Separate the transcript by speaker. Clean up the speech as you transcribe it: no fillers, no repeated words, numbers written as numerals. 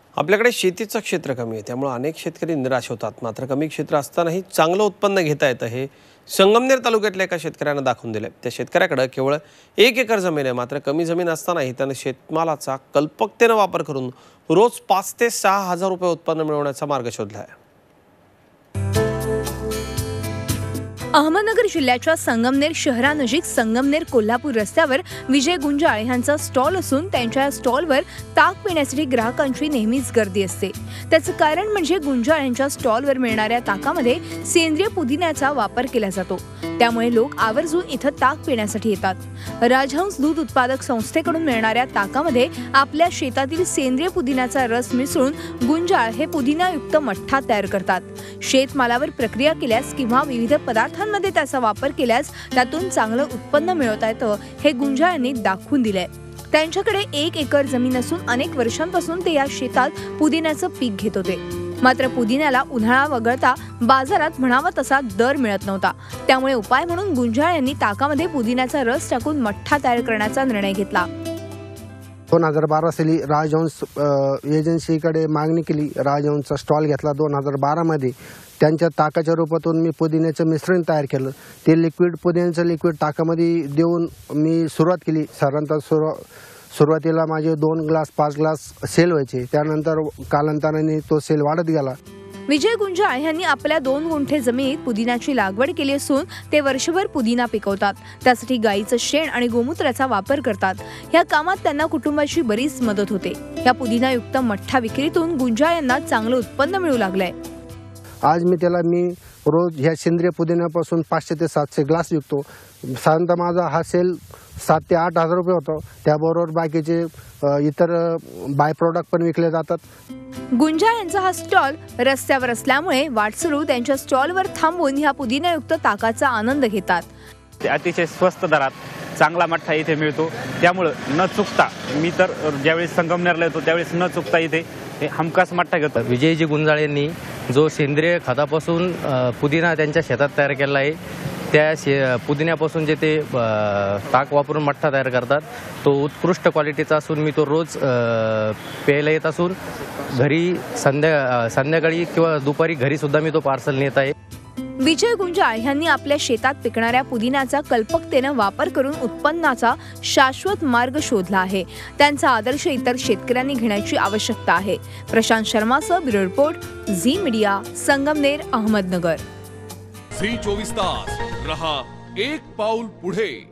Speaker 1: आपल्याकडे शेतीचं क्षेत्र कमी आहे, त्यामुळे अनेक शेतकरी निराश होतात। मात्र कमी क्षेत्र असतानाही चांगलं उत्पन्न घेता येतं हे संगमनेर तालुक्यातल्या एका शेतकऱ्याने दाखवून दिले। त्या शेतकऱ्याकडे केवळ 1 एकर जमीन आहे, मात्र कमी जमीन असतानाही त्याने शेतमालाचा कल्पकतेने वापर करून रोज 5 ते 6 हजार रुपये उत्पन्न मिळवण्याचा मार्ग शोधला आहे।
Speaker 2: अहमदनगर जिल्ह्याच्या संगमनेर शहरानजीक संगमनेर कोल्हापूर रस्त्यावर विजय गुंजाळ यांचा स्टॉल असून त्यांच्या स्टॉलवर ताक पिण्यासाठी ग्राहकांची नेहमीच गर्दी असते। त्याचं कारण म्हणजे गुंजाळ यांच्या स्टॉलवर मिळणाऱ्या ताकामध्ये सेंद्रिय पुदिन्याचा वापर केला जातो, त्यामुळे लोक आवर्जून इथं ताक पिण्यासाठी येतात। राजहंस दूध उत्पादक संस्थेकडून मिळणाऱ्या ताकामध्ये आपल्या शेतातील सेंद्रिय पुदिन्याचा रस मिसळून गुंजाळ हे पुदिनायुक्त मठ्ठा तयार करतात। शेतमालावर प्रक्रिया केल्यास किंवा विविध पदार्थांमध्ये त्याचा वापर केल्यास त्यातून चांगलं उत्पन्न मिळवता येतं हे गुंजाळ यांनी दाखवून दिलंय। त्यांच्याकडे 1 एकर जमीन असून अनेक वर्षांपासून ते या शेतात पुदिन्याचं पीक घेत होते। मात्र पुदिन्याला उन्हाळा वगळता बाजारात म्हणावा तसा दर मिळत नव्हता, त्यामुळे उपाय म्हणून गुंजाळ यांनी ताकामध्ये पुदिन्याचा रस टाकून मठ्ठा तयार करण्याचा निर्णय घेतला।
Speaker 3: 2012 साली राजहंस एजन्सीकडे मागणी केली। राजहंसचा स्टॉल घेतला। 2012 मध्ये त्यांच्या ताकाच्या रूपातून मी पुदिन्याचं मिश्रण तयार केलं। ते लिक्विड पुदिन्याचं लिक्विड ताकामध्ये देऊन मी सुरुवात केली। साधारणतः सुरुवातीला माझे 2 ग्लास 5 ग्लास सेल व्हायचे, त्यानंतर कालांतराने तो सेल वाढत गेला।
Speaker 2: विजय गुंजाळ यांनी आपल्या 2 गुंठे जमिनीत पुदिन्याची लागवड केली असून ते वर्षभर पुदिना पिकवतात। त्यासाठी गाईचं शेण आणि गोमूत्राचा वापर करतात। या कामात त्यांना कुटुंबाची बरीच मदत होते। या पुदिनायुक्त मठ्ठा विक्रीतून गुंजाळ यांना चांगलं उत्पन्न मिळू लागलंय।
Speaker 3: आज मी रोज ह्या सेंद्रिय पुदिन्यापासून 500 ते 700 ग्लास विकतो। साधारणतः माझा हा सेल 7 ते 8 हजार रुपये होतो। त्याबरोबर बाकीचे इतर बाय प्रोडक्ट पण विकले जातात।
Speaker 2: गुंजाळ यांचा हा स्टॉल रस्त्यावर असल्यामुळे वाटसरू त्यांच्या स्टॉलवर थांबून ह्या पुदिनायुक्त ताकाचा आनंद घेतात।
Speaker 4: अतिशय स्वस्त दरात चांगला मठ्ठा इथे मिळतो, त्यामुळे न चुकता मी तर ज्यावेळेस संगमनेरला येतो त्यावेळेस न चुकता इथे हमखास मठ्ठा घेतो।
Speaker 5: विजयजी गुंजाळ यांनी जो सेंद्रिय खतापासून पुदिना त्यांच्या शेतात तयार केला आहे, त्या पुदिन्यापासून जे ते ताक वापरून मठ्ठा तयार करतात तो उत्कृष्ट क्वालिटीचा असून मी तो रोज प्यायला येत असून घरी संध्याकाळी किंवा दुपारी घरी सुद्धा मी तो पार्सल नेत आहे।
Speaker 2: विजय गुंजाळ यांनी आपल्या शेतात पिकणाऱ्या पुदिन्याचा कल्पकतेने वापर करून उत्पन्नाचा शाश्वत मार्ग शोधला आहे। त्यांचा आदर्श इतर शेतकऱ्यांनी घेण्याची आवश्यकता आहे। प्रशांत शर्मासह bureau report, Zee media, Sangamner, Ahmednagar.
Speaker 6: Zee 24 तास रहा एक पाऊल पुढे।